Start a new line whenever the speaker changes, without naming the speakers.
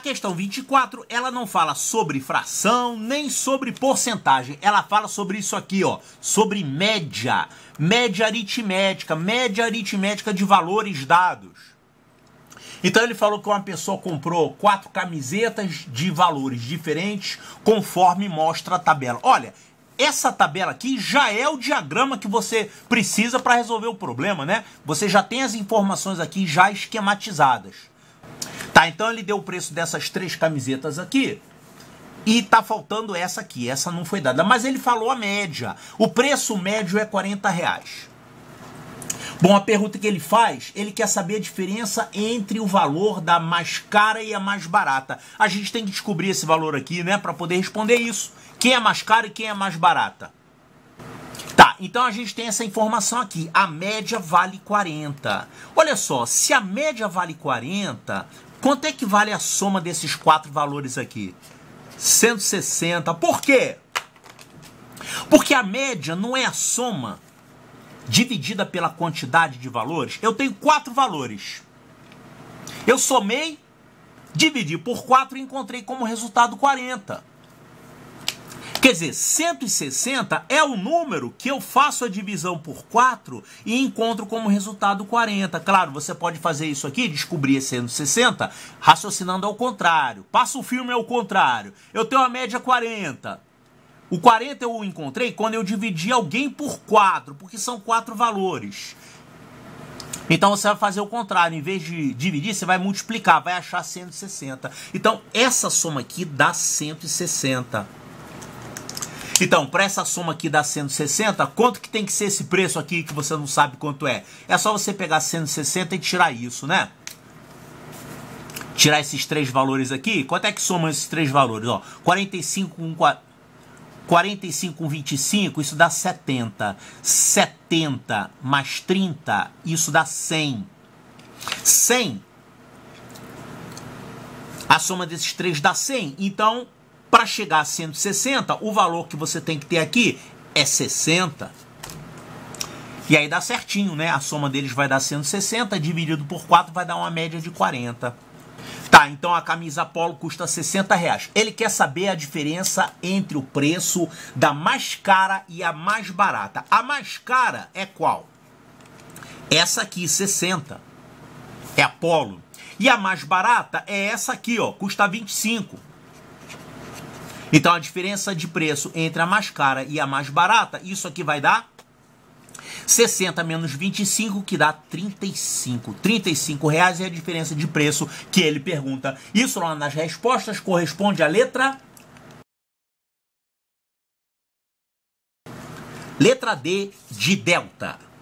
questão 24, ela não fala sobre fração, nem sobre porcentagem. Ela fala sobre isso aqui, ó, sobre média. Média aritmética de valores dados. Então ele falou que uma pessoa comprou 4 camisetas de valores diferentes, conforme mostra a tabela. Olha, essa tabela aqui já é o diagrama que você precisa para resolver o problema, né? Você já tem as informações aqui já esquematizadas. Tá, então ele deu o preço dessas 3 camisetas aqui e tá faltando essa aqui, essa não foi dada, mas ele falou a média. O preço médio é R$40. Bom, a pergunta que ele faz, ele quer saber a diferença entre o valor da mais cara e a mais barata. A gente tem que descobrir esse valor aqui, né, para poder responder isso. Quem é mais cara e quem é mais barata? Tá, então a gente tem essa informação aqui. A média vale 40. Olha só, se a média vale 40, quanto é que vale a soma desses 4 valores aqui? 160. Por quê? Porque a média não é a soma dividida pela quantidade de valores. Eu tenho 4 valores. Eu somei, dividi por 4 e encontrei como resultado 40. Quer dizer, 160 é o número que eu faço a divisão por 4 e encontro como resultado 40. Claro, você pode fazer isso aqui, descobrir esse 160, raciocinando ao contrário. Passa o filme ao contrário. Eu tenho a média 40. O 40 eu encontrei quando eu dividi alguém por 4, porque são 4 valores. Então você vai fazer o contrário. Em vez de dividir, você vai multiplicar, vai achar 160. Então, essa soma aqui dá 160. Então, para essa soma aqui dá 160, quanto que tem que ser esse preço aqui que você não sabe quanto é? É só você pegar 160 e tirar isso, né? Tirar esses 3 valores aqui. Quanto é que somam esses 3 valores? Ó, 45 com 25, isso dá 70. 70 mais 30, isso dá 100. 100, a soma desses 3 dá 100. Então, para chegar a 160, o valor que você tem que ter aqui é 60. E aí dá certinho, né? A soma deles vai dar 160, dividido por 4 vai dar uma média de 40. Tá, então a camisa polo custa R$60. Ele quer saber a diferença entre o preço da mais cara e a mais barata. A mais cara é qual? Essa aqui, 60. É a polo. E a mais barata é essa aqui, ó, custa 25. Então a diferença de preço entre a mais cara e a mais barata, isso aqui vai dar 60 menos 25, que dá 35. R$35 é a diferença de preço que ele pergunta. Isso lá nas respostas corresponde à letra D de Delta.